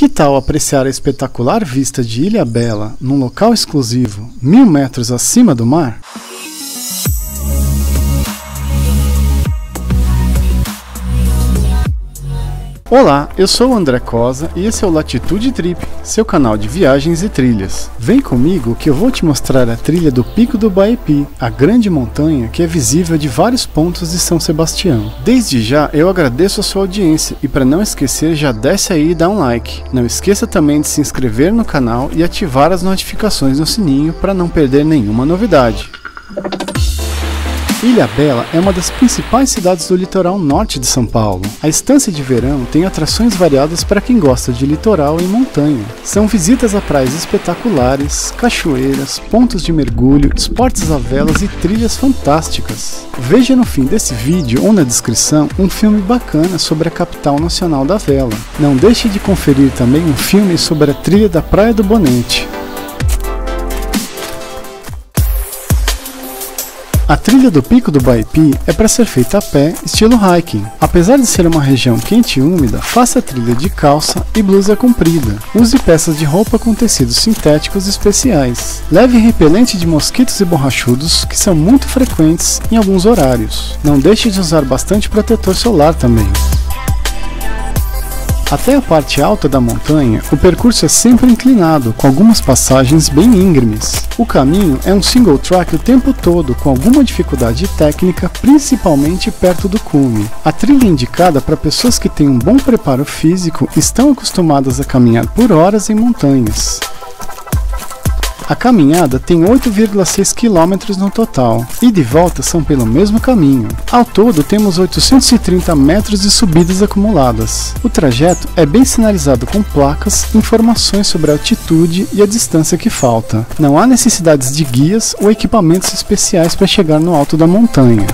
Que tal apreciar a espetacular vista de Ilhabela num local exclusivo, 1000 metros acima do mar? Olá, eu sou o André Cosa e esse é o Latitude Trip, seu canal de viagens e trilhas. Vem comigo que eu vou te mostrar a trilha do Pico do Baepi, a grande montanha que é visível de vários pontos de São Sebastião. Desde já eu agradeço a sua audiência e para não esquecer já desce aí e dá um like. Não esqueça também de se inscrever no canal e ativar as notificações no sininho para não perder nenhuma novidade. Ilhabela é uma das principais cidades do litoral norte de São Paulo. A estância de verão tem atrações variadas para quem gosta de litoral e montanha. São visitas a praias espetaculares, cachoeiras, pontos de mergulho, esportes a velas e trilhas fantásticas. Veja no fim desse vídeo ou na descrição um filme bacana sobre a capital nacional da vela. Não deixe de conferir também um filme sobre a trilha da Praia do Bonete. A trilha do Pico do Baepi é para ser feita a pé, estilo hiking. Apesar de ser uma região quente e úmida, faça a trilha de calça e blusa comprida. Use peças de roupa com tecidos sintéticos especiais. Leve repelente de mosquitos e borrachudos, que são muito frequentes em alguns horários. Não deixe de usar bastante protetor solar também. Até a parte alta da montanha, o percurso é sempre inclinado, com algumas passagens bem íngremes. O caminho é um single track o tempo todo, com alguma dificuldade técnica, principalmente perto do cume. A trilha indicada para pessoas que têm um bom preparo físico e estão acostumadas a caminhar por horas em montanhas. A caminhada tem 8,6 km no total, e de volta são pelo mesmo caminho. Ao todo temos 830 metros de subidas acumuladas. O trajeto é bem sinalizado com placas, informações sobre a altitude e a distância que falta. Não há necessidades de guias ou equipamentos especiais para chegar no alto da montanha.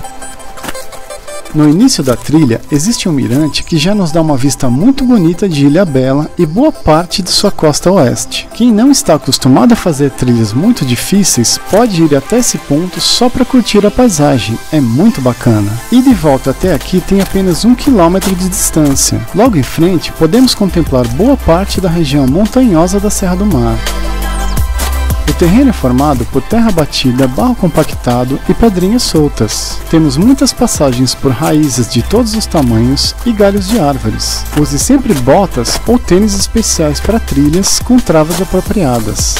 No início da trilha, existe um mirante que já nos dá uma vista muito bonita de Ilhabela e boa parte de sua costa oeste. Quem não está acostumado a fazer trilhas muito difíceis pode ir até esse ponto só para curtir a paisagem, é muito bacana. E de volta até aqui tem apenas 1 km de distância. Logo em frente, podemos contemplar boa parte da região montanhosa da Serra do Mar. O terreno é formado por terra batida, barro compactado e pedrinhas soltas. Temos muitas passagens por raízes de todos os tamanhos e galhos de árvores. Use sempre botas ou tênis especiais para trilhas com travas apropriadas.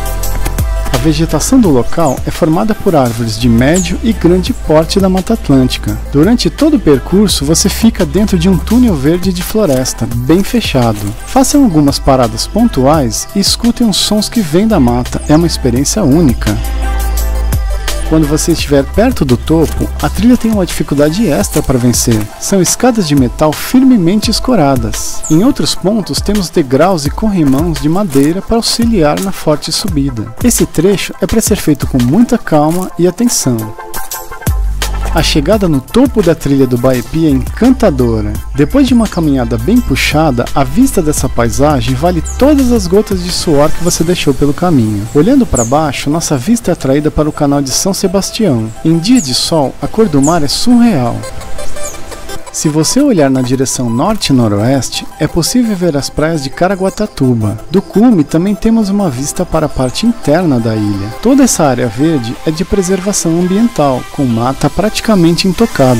A vegetação do local é formada por árvores de médio e grande porte da Mata Atlântica. Durante todo o percurso você fica dentro de um túnel verde de floresta, bem fechado. Façam algumas paradas pontuais e escutem os sons que vêm da mata, é uma experiência única. Quando você estiver perto do topo, a trilha tem uma dificuldade extra para vencer. São escadas de metal firmemente escoradas. Em outros pontos temos degraus e corrimãos de madeira para auxiliar na forte subida. Esse trecho é para ser feito com muita calma e atenção. A chegada no topo da trilha do Baepi é encantadora. Depois de uma caminhada bem puxada, a vista dessa paisagem vale todas as gotas de suor que você deixou pelo caminho. Olhando para baixo, nossa vista é atraída para o canal de São Sebastião. Em dia de sol, a cor do mar é surreal. Se você olhar na direção norte e noroeste, é possível ver as praias de Caraguatatuba. Do cume também temos uma vista para a parte interna da ilha. Toda essa área verde é de preservação ambiental, com mata praticamente intocada.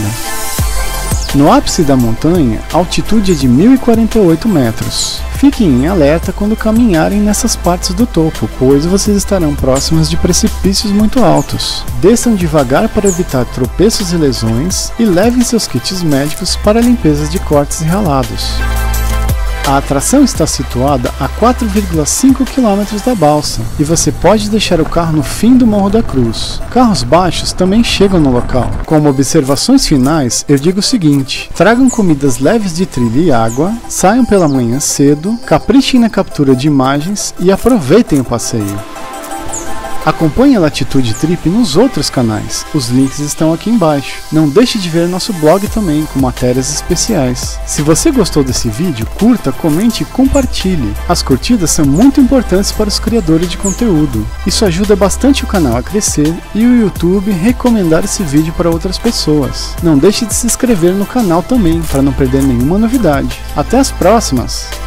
No ápice da montanha, a altitude é de 1048 metros. Fiquem em alerta quando caminharem nessas partes do topo, pois vocês estarão próximos de precipícios muito altos. Desçam devagar para evitar tropeços e lesões e levem seus kits médicos para limpezas de cortes e ralados. A atração está situada a 4,5 km da balsa e você pode deixar o carro no fim do Morro da Cruz. Carros baixos também chegam no local. Como observações finais, eu digo o seguinte: tragam comidas leves de trilha e água, saiam pela manhã cedo, caprichem na captura de imagens e aproveitem o passeio. Acompanhe a Latitude Trip nos outros canais, os links estão aqui embaixo. Não deixe de ver nosso blog também, com matérias especiais. Se você gostou desse vídeo, curta, comente e compartilhe. As curtidas são muito importantes para os criadores de conteúdo. Isso ajuda bastante o canal a crescer e o YouTube recomendar esse vídeo para outras pessoas. Não deixe de se inscrever no canal também, para não perder nenhuma novidade. Até as próximas!